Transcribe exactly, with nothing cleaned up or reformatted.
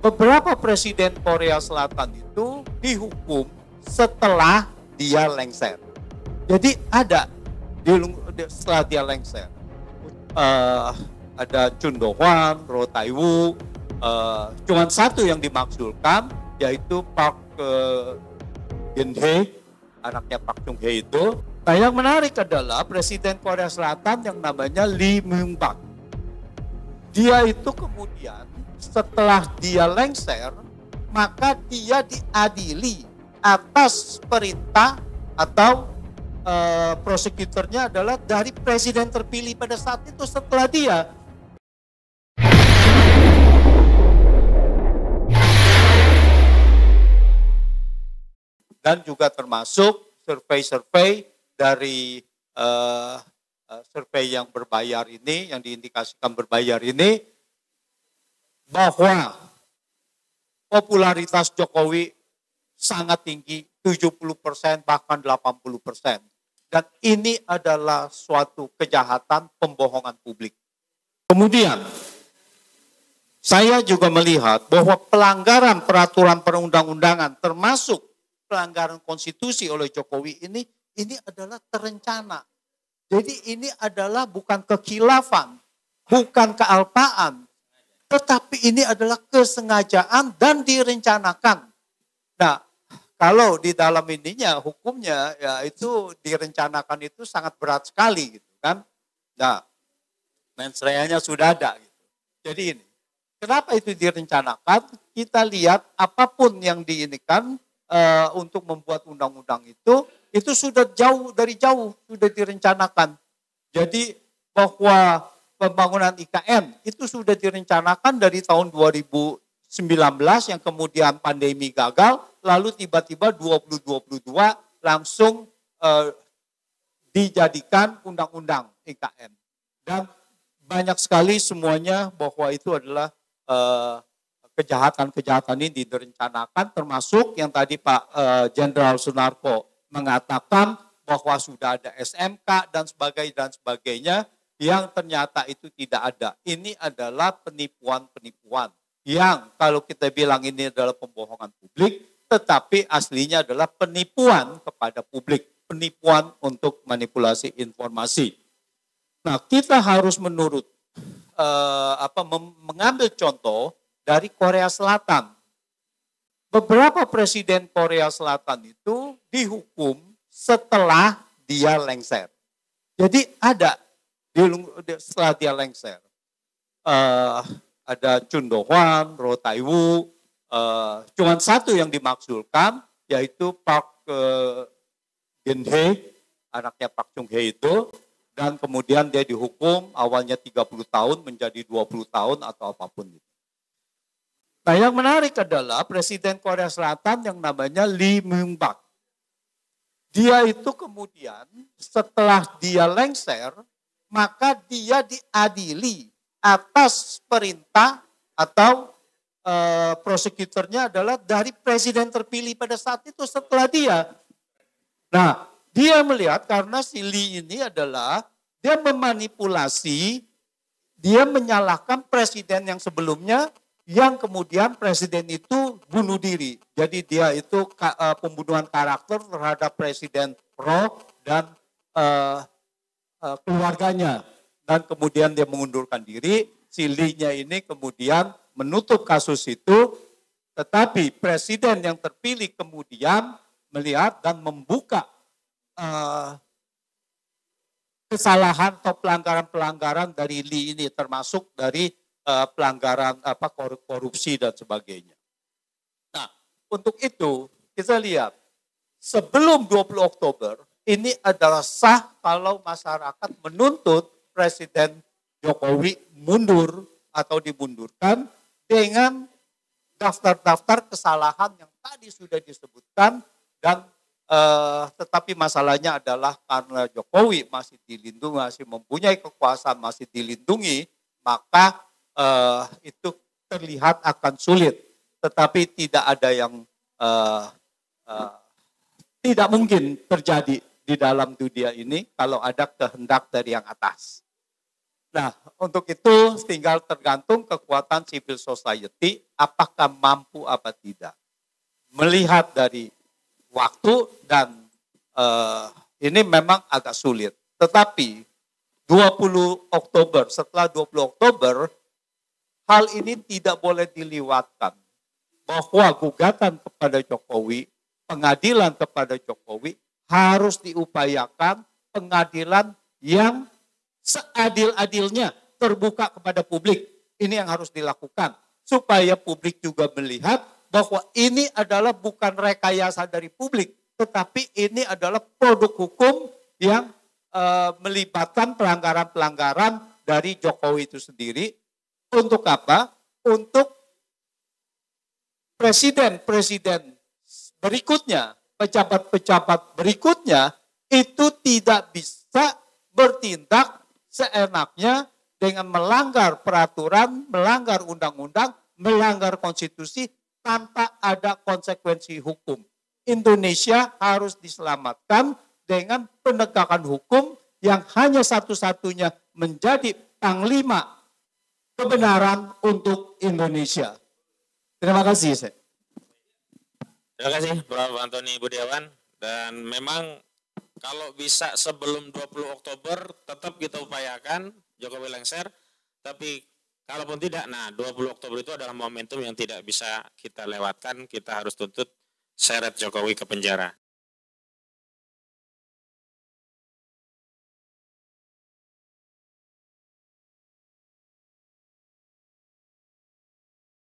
Beberapa presiden Korea Selatan itu dihukum setelah dia lengser. Jadi ada setelah dia lengser. Uh, ada Chun Do-hwan, Roh Tai-woo, uh, cuman satu yang dimaksudkan yaitu Park uh, Geun-hye, anaknya Park Chung-hye itu. Nah, yang menarik adalah presiden Korea Selatan yang namanya Lee Myung-bak. Dia itu kemudian setelah dia lengser, maka dia diadili atas perintah atau uh, prosekutornya adalah dari presiden terpilih pada saat itu setelah dia. Dan juga termasuk survei-survei dari uh, uh, survei yang berbayar ini, yang diindikasikan berbayar ini, bahwa popularitas Jokowi sangat tinggi, tujuh puluh persen bahkan delapan puluh persen. Dan ini adalah suatu kejahatan pembohongan publik. Kemudian, saya juga melihat bahwa pelanggaran peraturan perundang-undangan termasuk pelanggaran konstitusi oleh Jokowi ini, ini adalah terencana. Jadi ini adalah bukan kekhilafan, bukan kealpaan, tetapi ini adalah kesengajaan dan direncanakan. Nah, kalau di dalam ininya hukumnya ya itu direncanakan itu sangat berat sekali gitu kan. Nah, mens reanya sudah ada gitu. Jadi ini, kenapa itu direncanakan? Kita lihat apapun yang diinikan uh, untuk membuat undang-undang itu, itu sudah jauh dari jauh sudah direncanakan. Jadi bahwa pembangunan I K N itu sudah direncanakan dari tahun dua ribu sembilan belas yang kemudian pandemi gagal, lalu tiba-tiba dua ribu dua puluh dua langsung eh, dijadikan undang-undang I K N. Dan banyak sekali semuanya bahwa itu adalah eh, kejahatan-kejahatan ini direncanakan, termasuk yang tadi Pak Jenderal eh, Sunarko mengatakan bahwa sudah ada S M K dan sebagainya dan sebagainya, yang ternyata itu tidak ada. Ini adalah penipuan-penipuan yang kalau kita bilang ini adalah pembohongan publik, tetapi aslinya adalah penipuan kepada publik, penipuan untuk manipulasi informasi. Nah, kita harus menurut eh, apa mengambil contoh dari Korea Selatan. Beberapa presiden Korea Selatan itu dihukum setelah dia lengser. Jadi ada setelah dia lengser, uh, ada Chun Do-hwan, Roh Tai-woo, uh, cuman satu yang dimaksudkan yaitu Park uh, Geun-hye, anaknya Park Chung-hye itu, dan kemudian dia dihukum awalnya tiga puluh tahun menjadi dua puluh tahun atau apapun itu. Nah, yang menarik adalah presiden Korea Selatan yang namanya Lee Myung-bak. Dia itu kemudian setelah dia lengser, maka dia diadili atas perintah atau e, prosekutornya adalah dari presiden terpilih pada saat itu setelah dia. Nah, dia melihat karena si Lee ini adalah dia memanipulasi, dia menyalahkan presiden yang sebelumnya yang kemudian presiden itu bunuh diri. Jadi dia itu e, pembunuhan karakter terhadap Presiden Roh dan e, keluarganya, dan kemudian dia mengundurkan diri. Si Lee-nya ini kemudian menutup kasus itu, tetapi presiden yang terpilih kemudian melihat dan membuka uh, kesalahan atau pelanggaran-pelanggaran dari Lee ini, termasuk dari uh, pelanggaran apa korupsi dan sebagainya. Nah, untuk itu kita lihat sebelum dua puluh Oktober ini adalah sah kalau masyarakat menuntut Presiden Jokowi mundur atau dimundurkan dengan daftar-daftar kesalahan yang tadi sudah disebutkan, dan eh, tetapi masalahnya adalah karena Jokowi masih dilindungi, masih mempunyai kekuasaan, masih dilindungi, maka eh, itu terlihat akan sulit. Tetapi tidak ada yang eh, eh, tidak mungkin terjadi di dalam dunia ini kalau ada kehendak dari yang atas. Nah, untuk itu tinggal tergantung kekuatan civil society, apakah mampu apa tidak. Melihat dari waktu dan uh, ini memang agak sulit. Tetapi dua puluh Oktober, setelah dua puluh Oktober, hal ini tidak boleh dilewatkan. Bahwa gugatan kepada Jokowi, pengadilan kepada Jokowi harus diupayakan pengadilan yang seadil-adilnya terbuka kepada publik. Ini yang harus dilakukan. Supaya publik juga melihat bahwa ini adalah bukan rekayasa dari publik, tetapi ini adalah produk hukum yang e, melibatkan pelanggaran-pelanggaran dari Jokowi itu sendiri. Untuk apa? Untuk presiden-presiden berikutnya, pejabat-pejabat berikutnya, itu tidak bisa bertindak seenaknya dengan melanggar peraturan, melanggar undang-undang, melanggar konstitusi tanpa ada konsekuensi hukum. Indonesia harus diselamatkan dengan penegakan hukum yang hanya satu-satunya menjadi panglima kebenaran untuk Indonesia. Terima kasih. Saya. Terima kasih Prof Antoni Budiawan. Dan memang kalau bisa sebelum dua puluh Oktober tetap kita upayakan Jokowi lengser. Tapi kalaupun tidak, nah dua puluh Oktober itu adalah momentum yang tidak bisa kita lewatkan. Kita harus tuntut seret Jokowi ke penjara.